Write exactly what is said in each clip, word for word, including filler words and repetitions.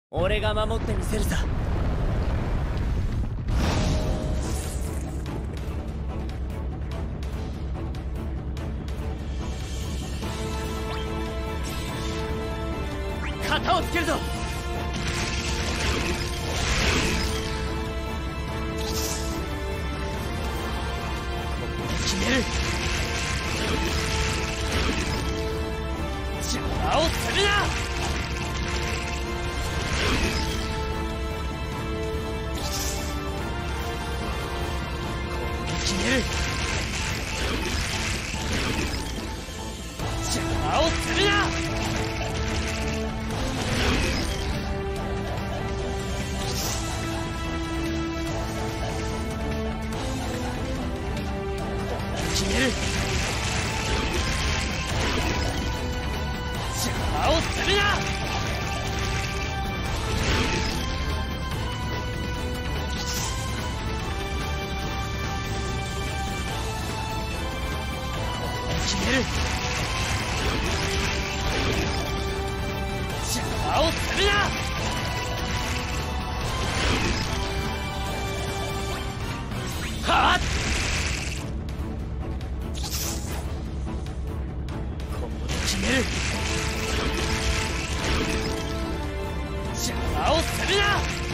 俺が守ってみせるさ。肩をつけるぞ。決める。邪魔をするな。決める。邪魔をするな。決める。邪魔をするな。決める。邪魔をするな。はっ。決める。邪魔をするな。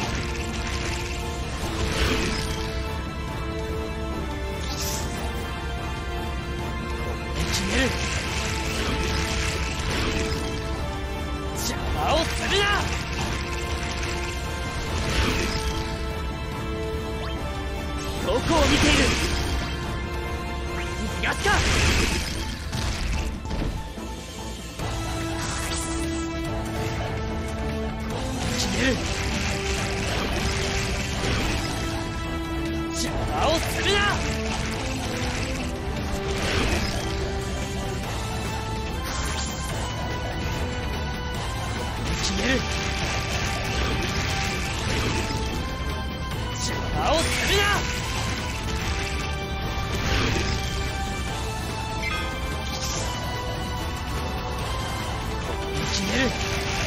決める。邪魔をするな。どこを見ている。逃がすか。決める。邪魔をするな。決める。邪魔をするな。決める。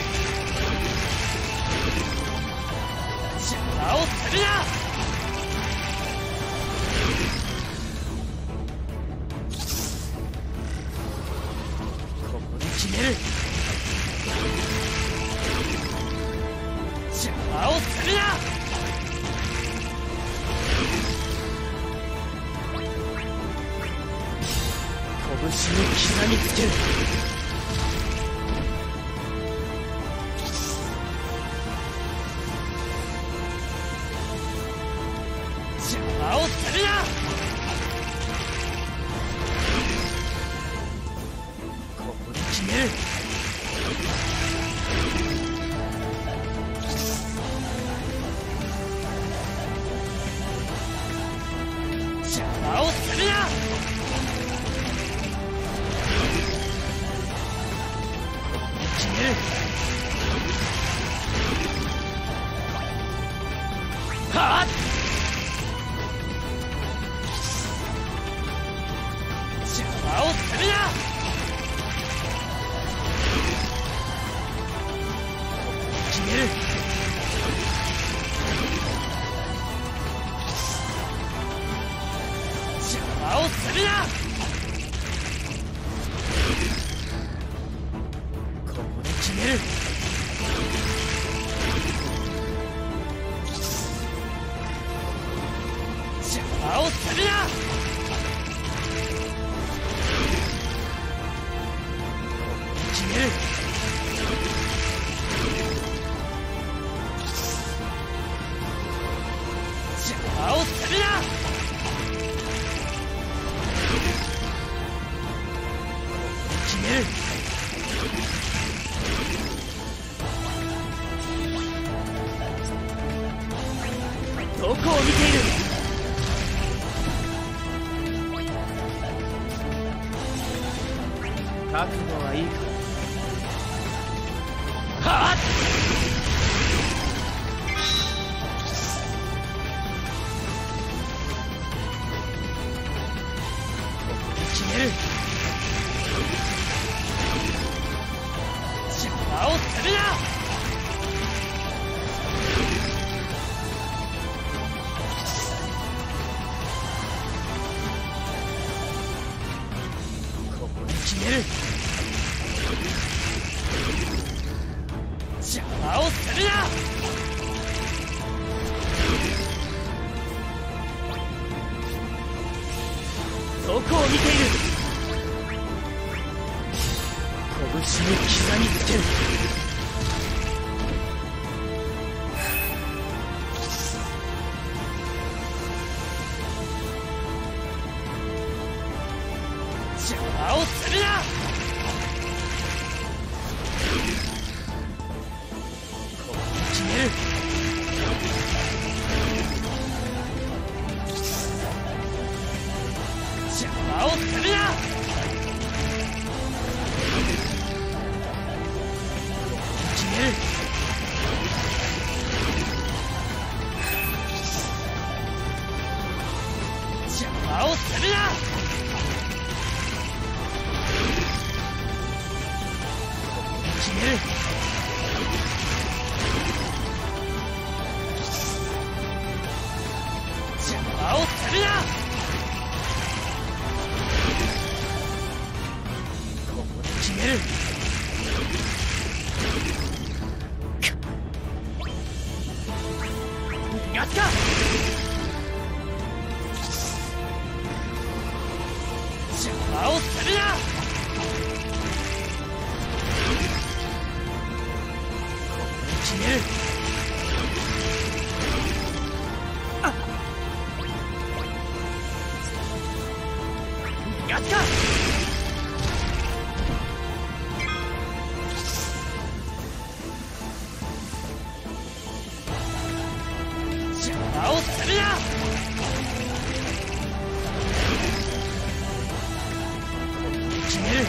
邪魔をするな。ここで決める。邪魔をするな。拳に刻みつける。邪魔をするな。ここで決める。邪魔をするな。決める。はっ。邪魔をするな。決める。邪魔をするな。ここで決める。邪魔をするな。決める。邪魔をするな。決める。どこを見ている。覚悟はいいか。はっ。決める。邪魔をするな。 魔をするな。どこを見ている。拳に刻みつける。邪魔をするな。ここで決める。邪魔をするな。決める。邪魔をするな。決める。邪魔をするな。ここで決める。やった。邪魔をするな。決める。あっ、やった。邪魔をするな。決める。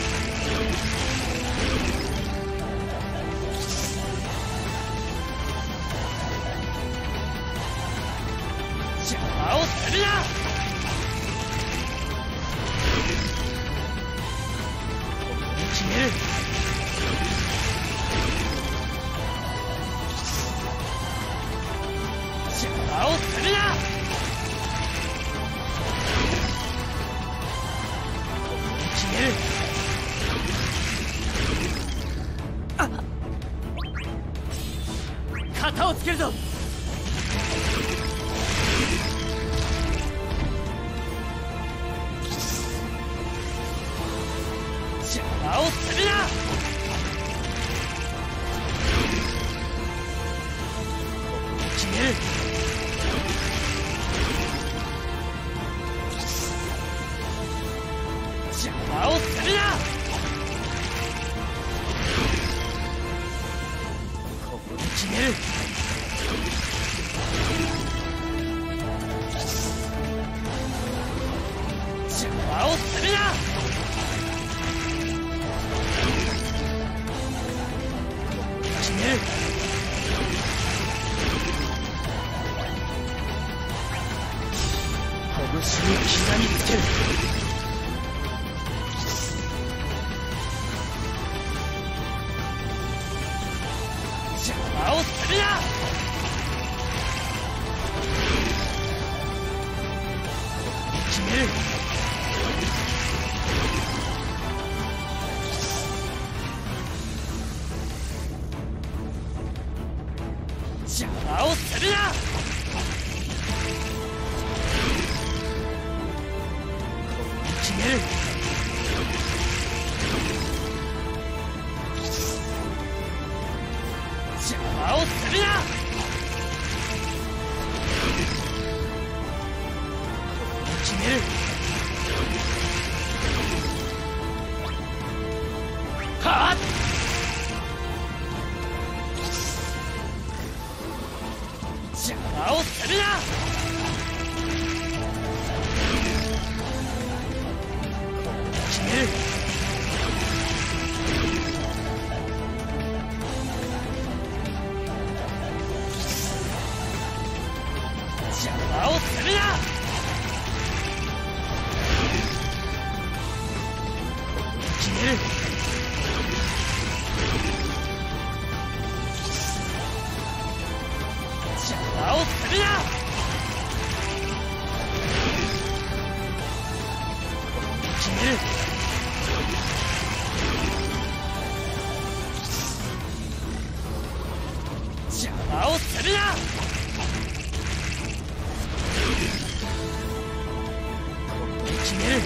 邪魔をするな。決める。邪魔をするな。決める。あっ、肩をつけるぞ。邪魔をするな。決める。邪魔をするな。ここで決める。邪魔をするな。決める。拳に刻みつける。邪魔をするな。決める。邪魔をするな。決める。邪魔をするな。決める。はっ、邪魔をするな。決める。邪魔をするな。決める。邪魔をするな。決める。 魔をするな。ここで決める。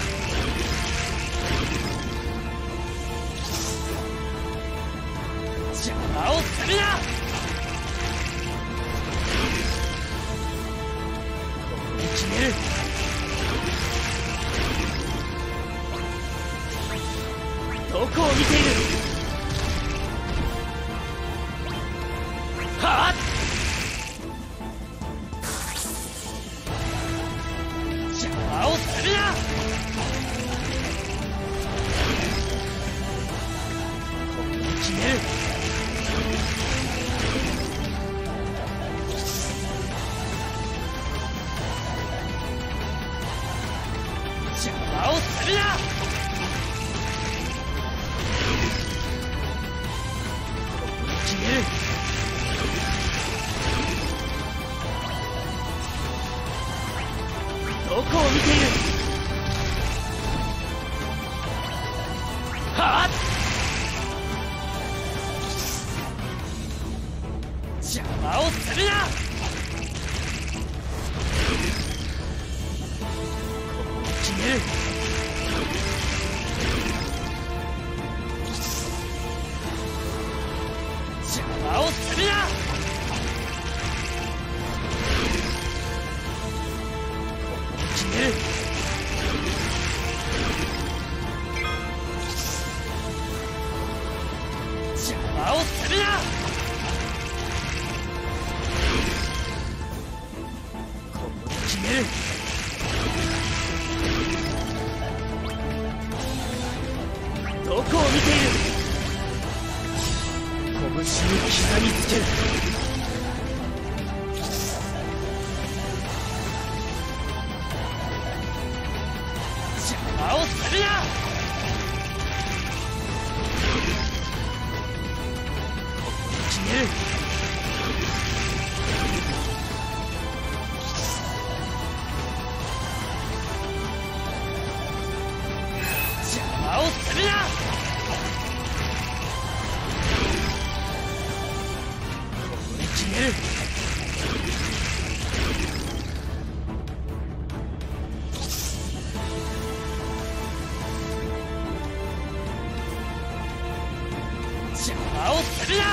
邪魔をするな。ここで決める。どこを見ている。はっ！邪魔をするな。ここで決める。邪魔をするな。決める。どこを見ている。はっ！邪魔をするな。ここで決める。邪魔をするな。決める。邪魔をするな。ここで決める。どこを見ている。拳に刻みつける。邪魔をするな。ここで決める。邪魔をするな。決める。邪魔をするな。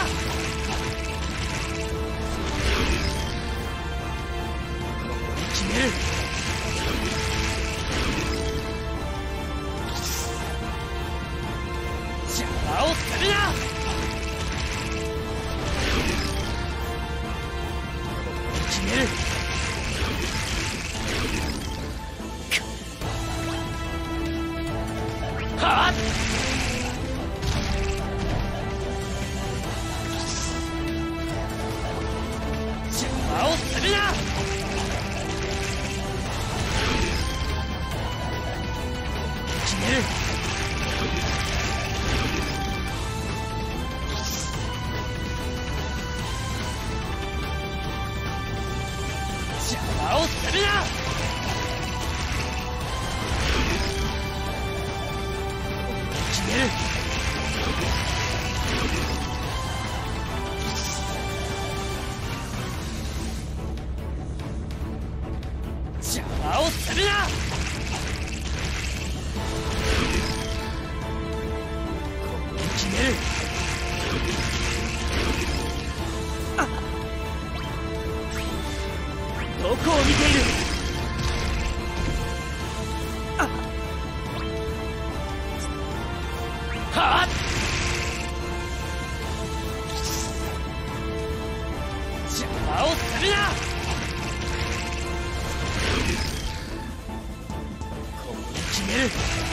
ここで決める。邪魔をするな。決める。はっ！邪魔をするな。決める。邪魔をするな。決める。邪魔をするな。ここで決める。どこを見ている。はっ！邪魔をするな。ここで決める。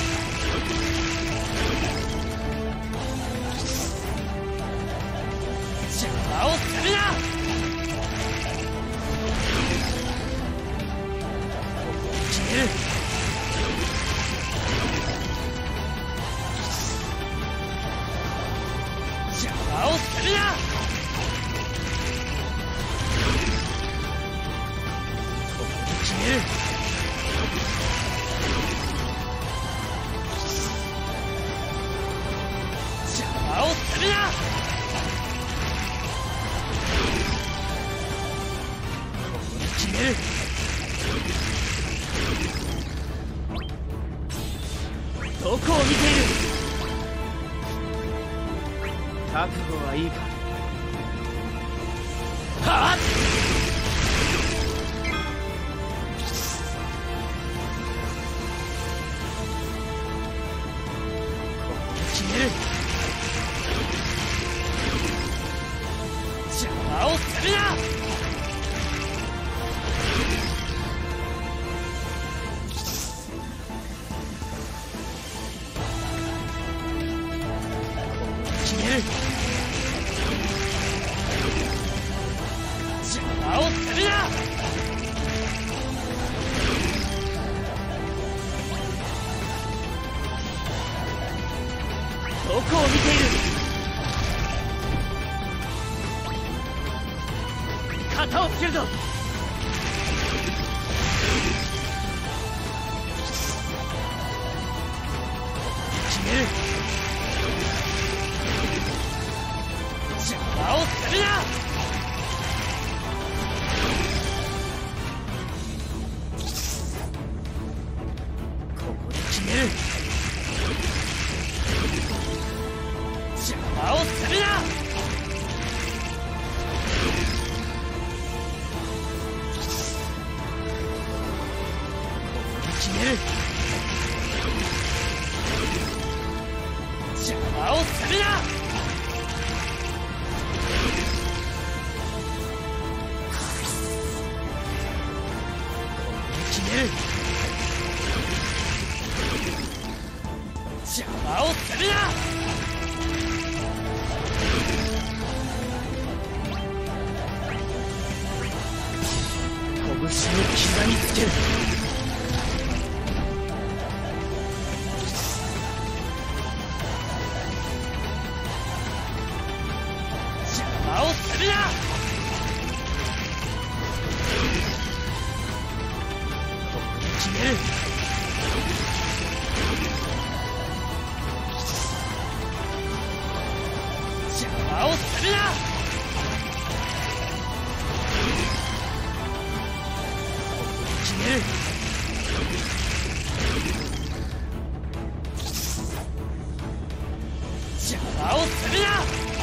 邪魔をするな。決める。邪魔をするな。ここで決める。邪魔をするな。 める。どこを見ている。覚悟はいいか。はっ。ここで決める。邪魔をするな。決める。邪魔をするな。どこを見ている。肩をつけるぞ。決める。邪魔をするな。ここで決める。邪魔をするな。決める。邪魔をするな。決める。邪魔をするな。拳を膝につける。邪魔をするな。決める。邪魔をするな。決める。邪魔をするな。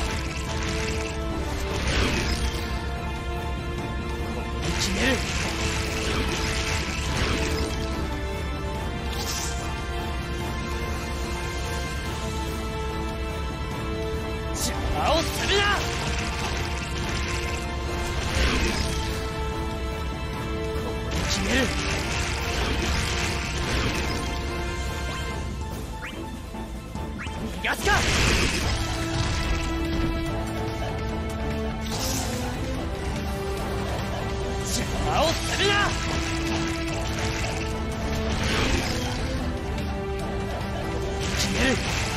ここで決める。邪魔をするな。ここで決める。逃がすか。邪魔をするな。決める。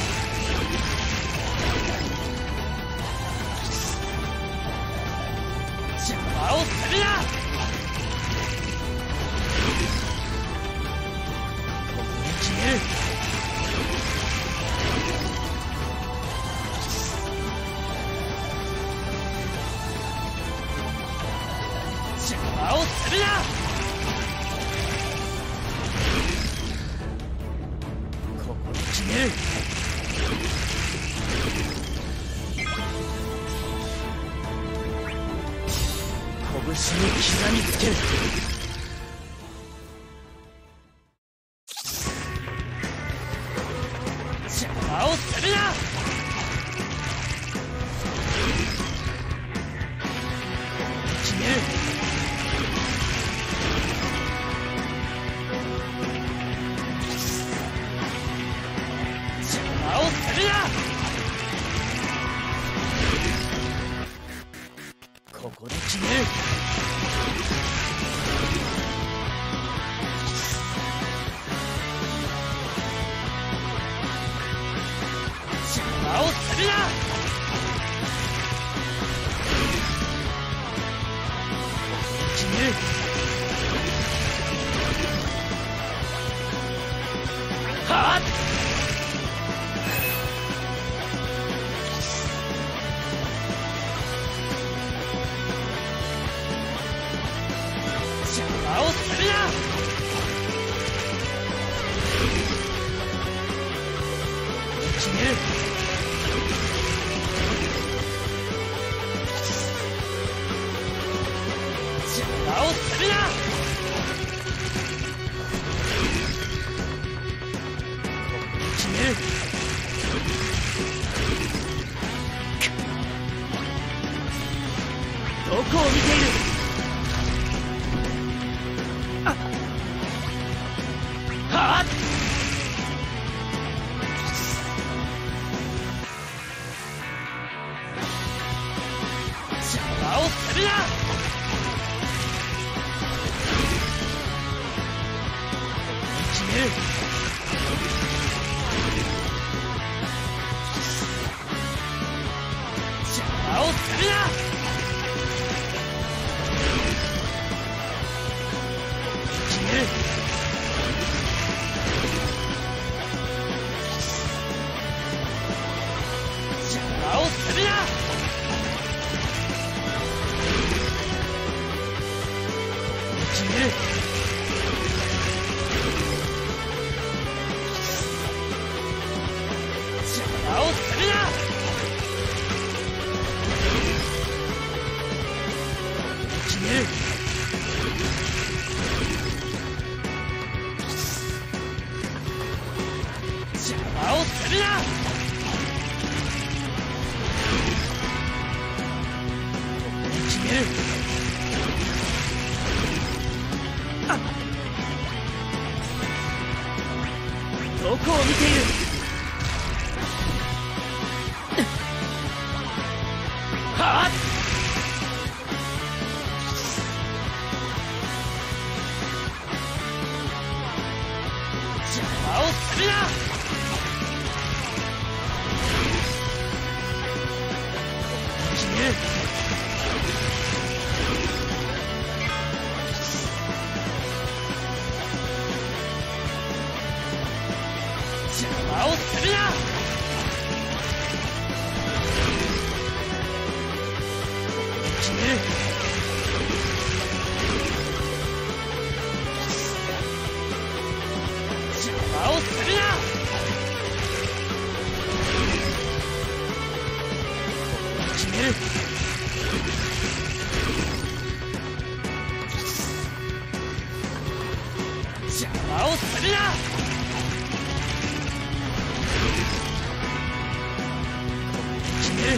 邪魔をするな。ここで決める。邪魔をするな。ここで決める。拳を膝につける。邪魔をするな。決める。邪魔をするな。ここで決める。邪魔をするな。決める。はっ。 どこを見ている。あっはっ邪魔をするな。決める。邪魔をするな。決める。邪魔をするな。決める。邪魔をするな。決める。邪魔をするな。決める。あっどこを見ている。はっ邪魔をするな。決める。邪魔をするな。決める。邪魔をするな。決める。邪魔をするな。決める。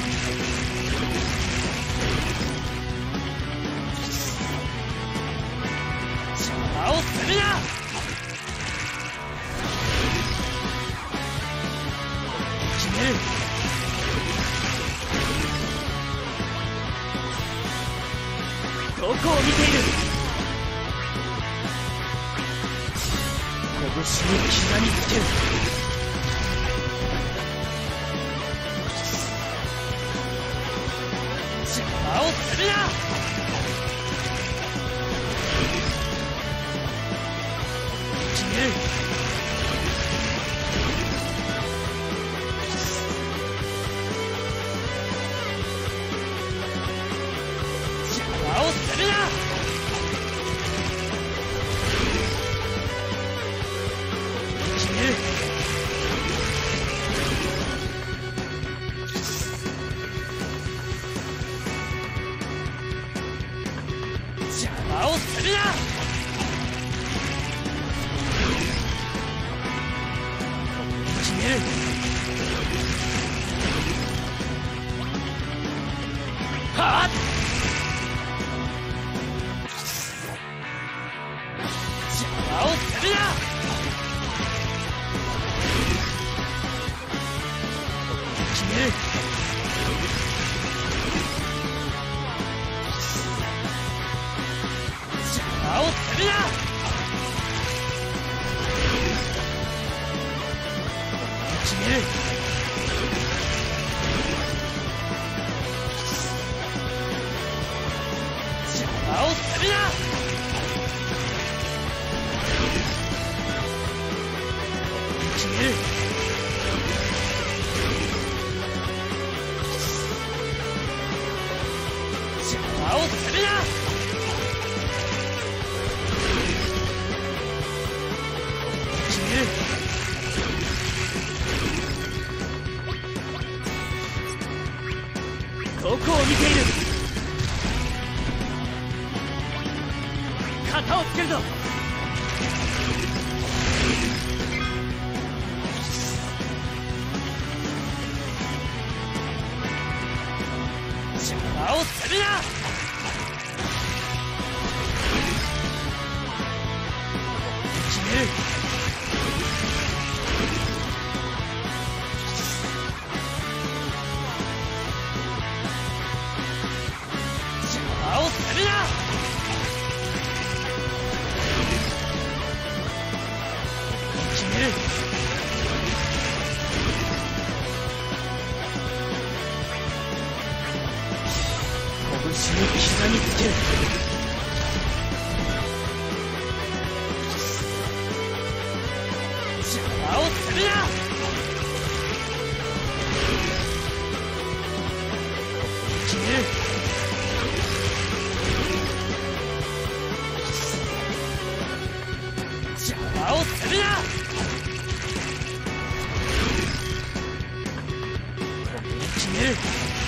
邪魔をするな。決める。どこを見ている。拳に刻みつける。邪魔をするな。決める。邪魔をするな。決める。邪魔をするな。決める。はっ邪魔をするな。決める。邪魔をするな。決める。邪魔をするな。決める。邪魔をするな。決める。どこを見ている。肩をつけるぞ。邪魔をするな。 める。邪魔をするな。決める。拳に刻みつける。邪魔をするな。決める。邪魔をするな。決める。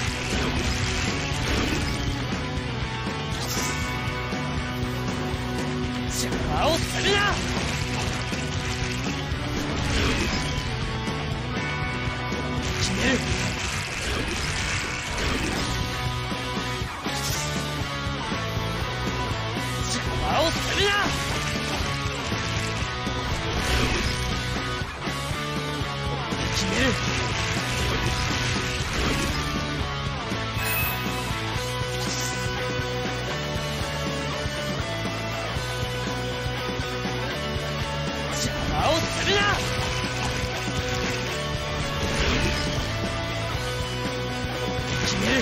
邪魔をするな。決める。邪魔をするな。決める。邪魔をするな。決める。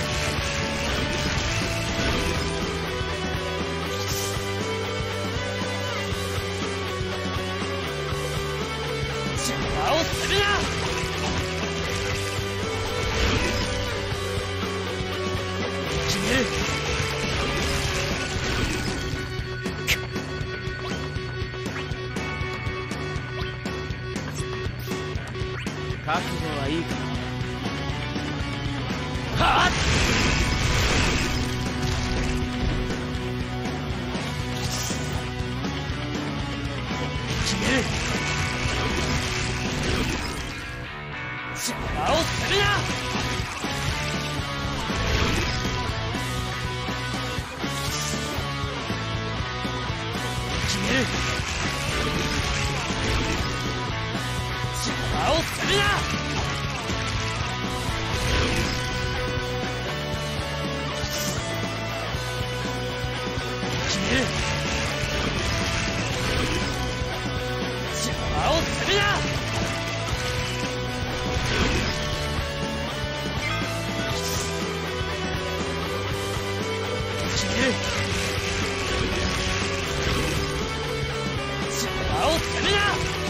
邪魔をするな。決める。覚悟はいいか。はっ。決める。邪魔をするな。決める。邪魔をするな。決める。邪魔をするな。決める。邪魔をするな。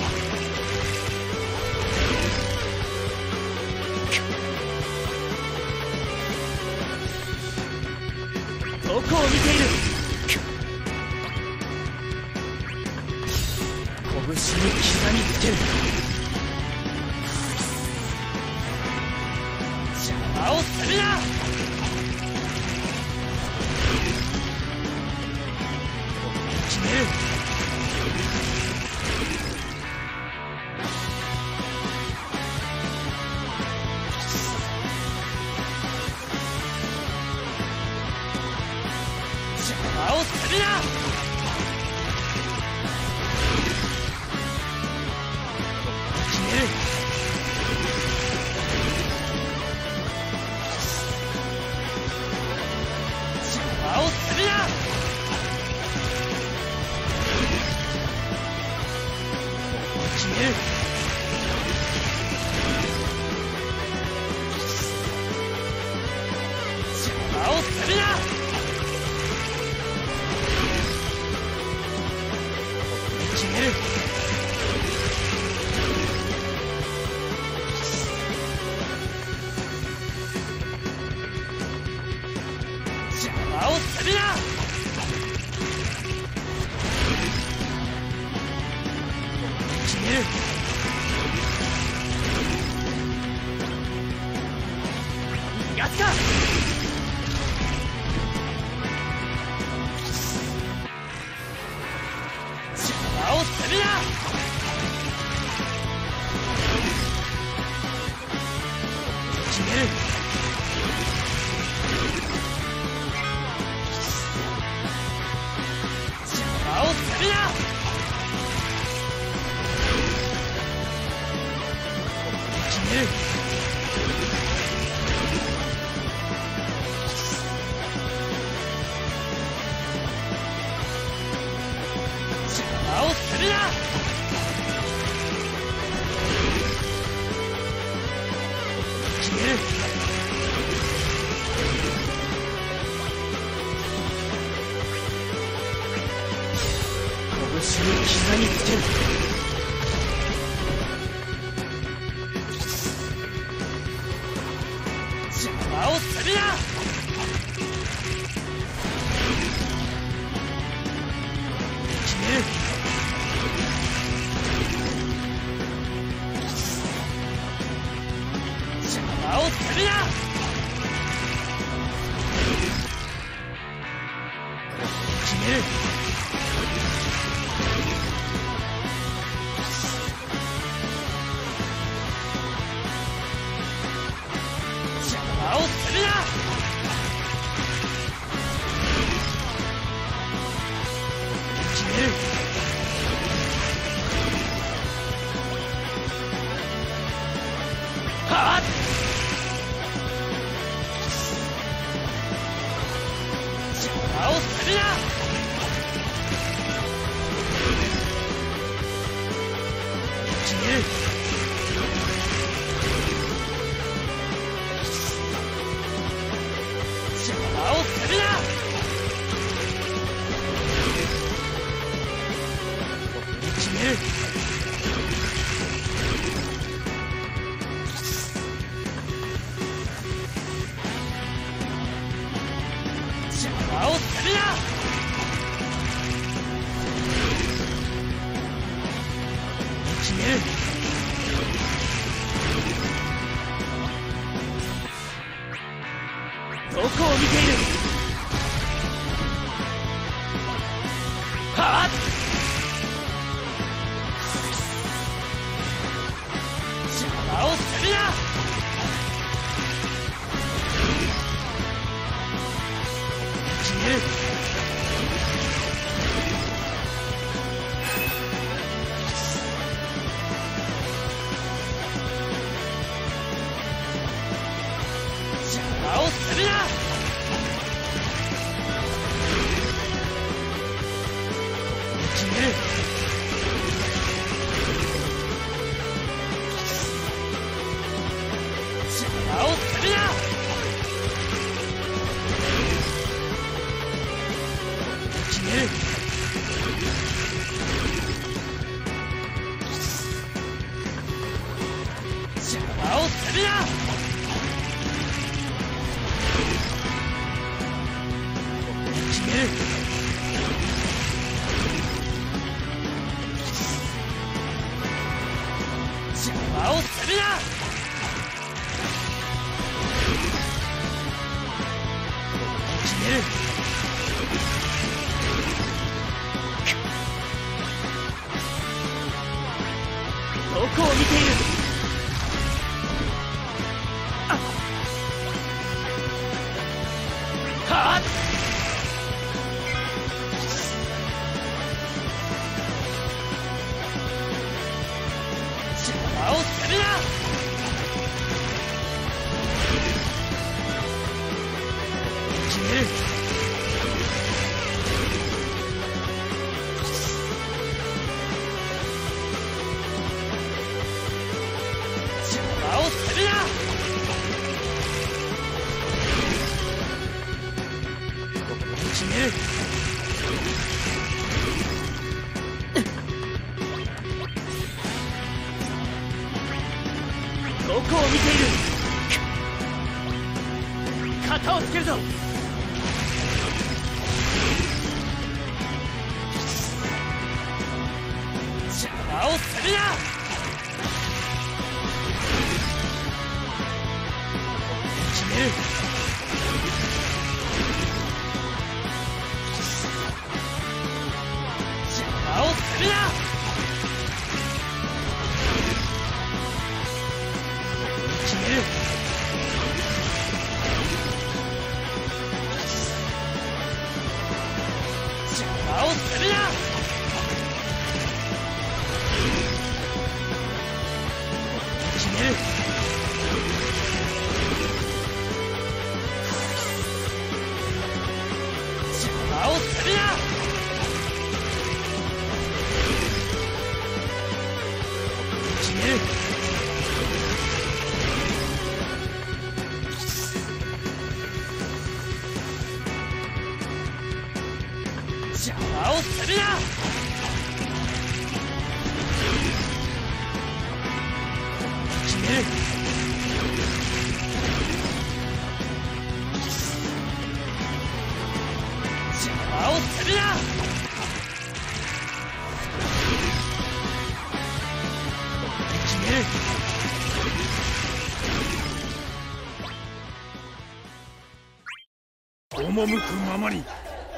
どこを見ている。拳に刻みつける。邪魔をするな。決める。邪魔をするな。決める。邪魔をするな。決める。邪魔をするな。決める。邪魔をするな。決める。逃がすか。邪魔をするな。決める。邪魔をするな。 膝につける。邪魔をするな。決める。邪魔をするな。決める。どこを見ている。はっ。邪魔をするな。決める。邪魔をするな。決める。邪魔をするな。決める。邪魔をするな。決める。邪魔をするな。決める。どこを見ている。あっ。はっ。邪魔をするな。決める。邪魔をするな。決める。どこを見ている。肩をつけるぞ。邪魔をするな。決める。邪魔をするな。決める。邪魔をするな。決める。邪魔をするな。決める。邪魔をするな。 める。邪魔をするな。決める。 赴くままに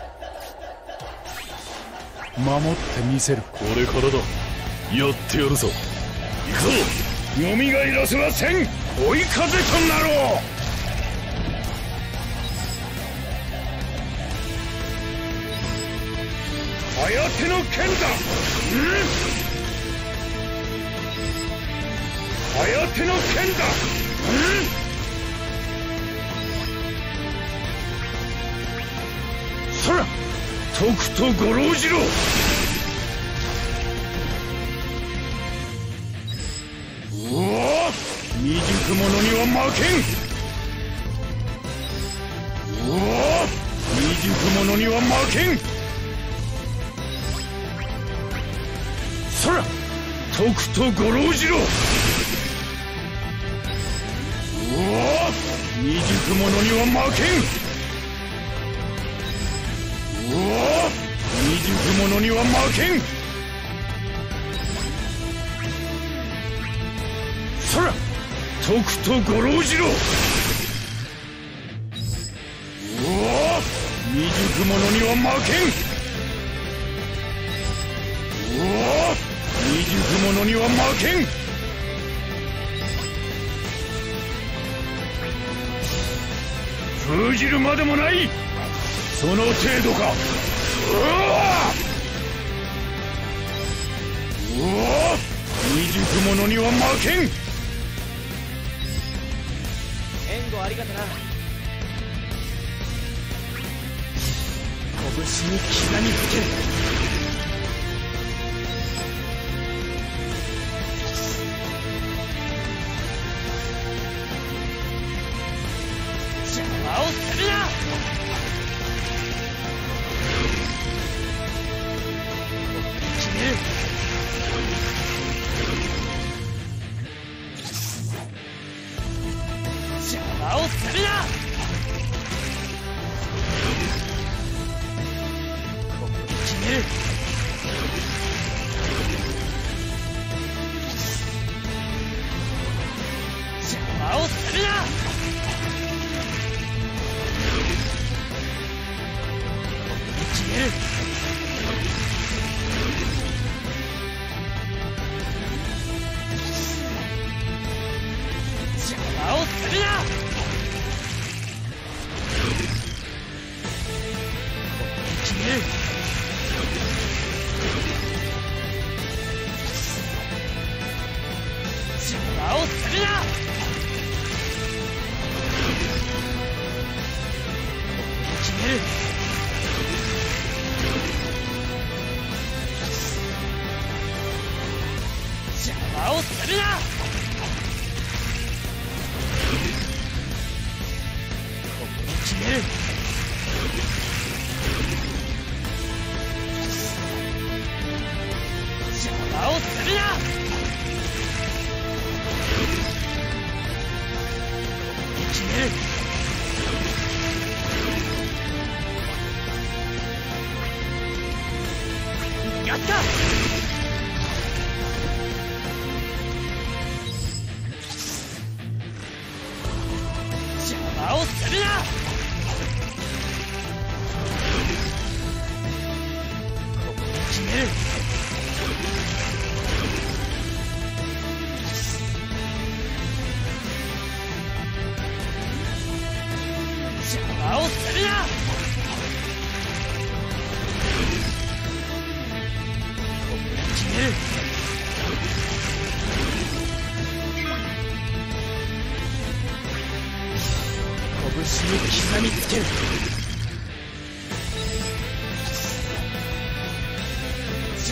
守ってみせる。 これからだ。やってやるぞ。 行くぞ。よみがえらせはせん。追い風となろう。颯の剣だ。うん颯の剣だ。うんそらとくとご老じろ。うわ未熟者には負けん。うわ未熟者には負けん。そらとくとご老じろ。うわ未熟者には負けん。うわ未熟者には負けん。そらとくとご老じろ。うわ未熟者には負けん。うわ未熟者には負けん。封じるまでもない。その程度か。うわうわ未熟者には負けん。 援護ありがとな。拳に刻みつける。邪魔をするな。決める。邪魔をするな。ここで決める。邪魔をするな。ここで決める。邪魔をするな。ここで決める。邪魔をするな。ここで決める。邪魔をするな。ここで決める。邪魔をするな。ここで決める。やった。邪魔をするな。ここで決める。邪魔をするな。ここで決める。拳に刻みつける。邪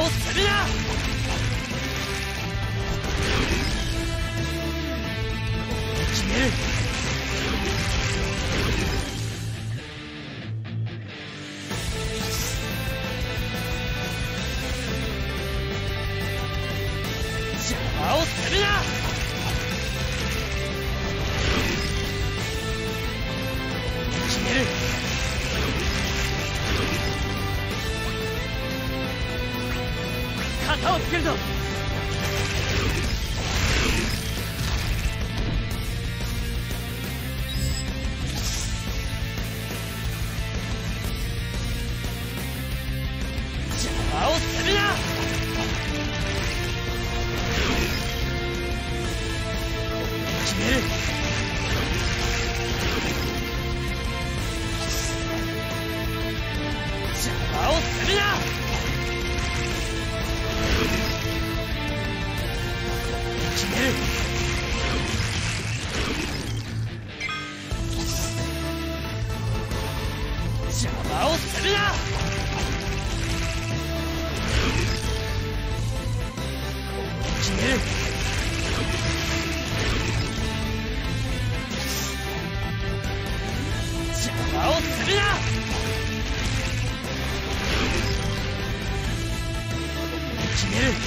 をするな。決める。邪魔をするな。決める。肩をつけるぞ。邪魔をするな。決める。邪魔をするな。決める。邪魔をするな。決める。邪魔をするな。決める。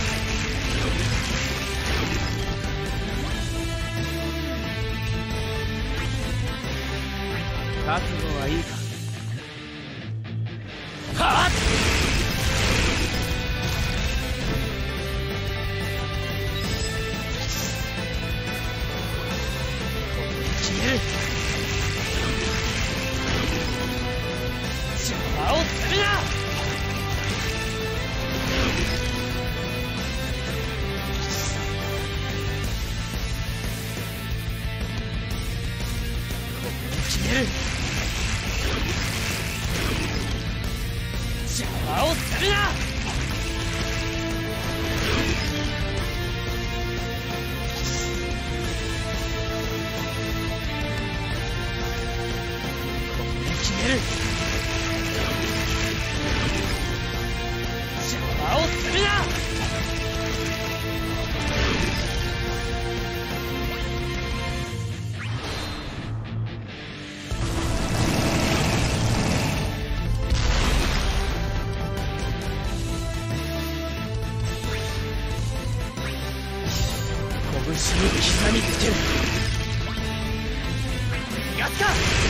覚悟はいいか。はっ。決める。邪魔をするな。決める。邪魔をするな。ここで決める。邪魔をするな。拳に刻みつける。やった。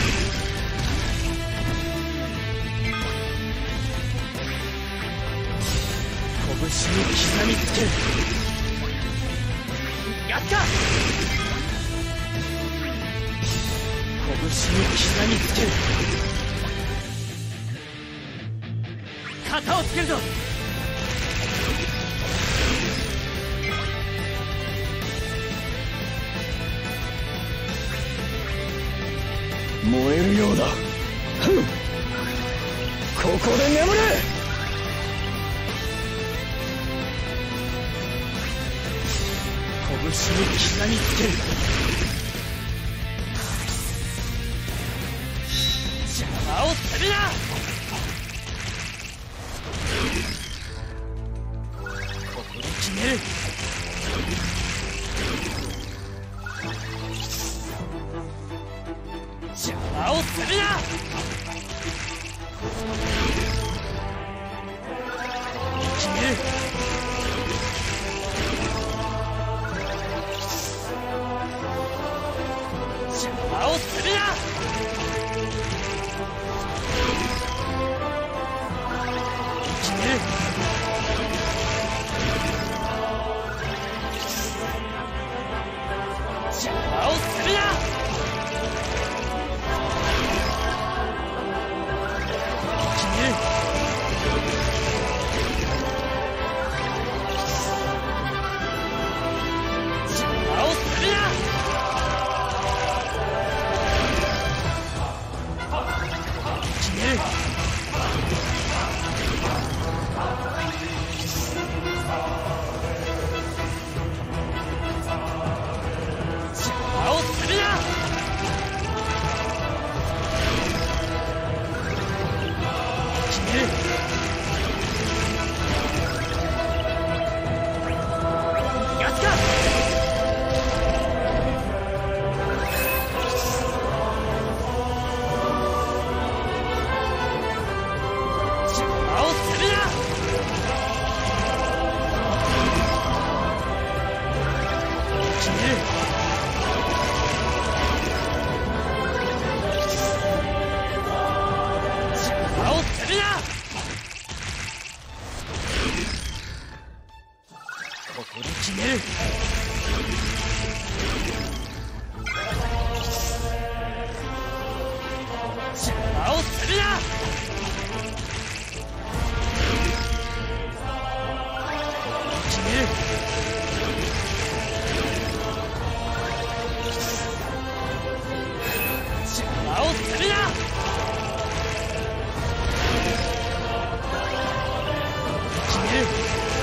拳に刻みつける。やった。拳に刻みつける。肩をつけるぞ。 燃えるようだ。ふん。ここで眠れ。 拳に刻みつける。邪魔をするな。ここで決める。邪魔をするな。決める。邪魔をするな。決める。邪魔をするな。 るな。ここで決める。邪魔をするな。決める。邪魔をするな。決める。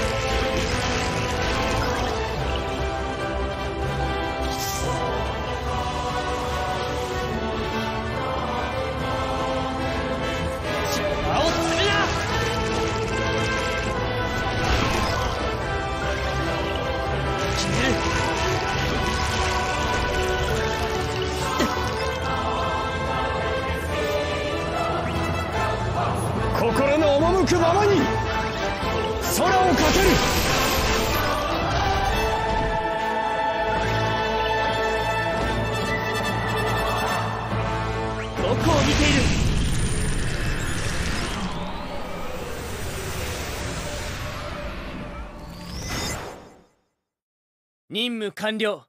心の赴くままに空をかける。 どこを見ている。任務完了。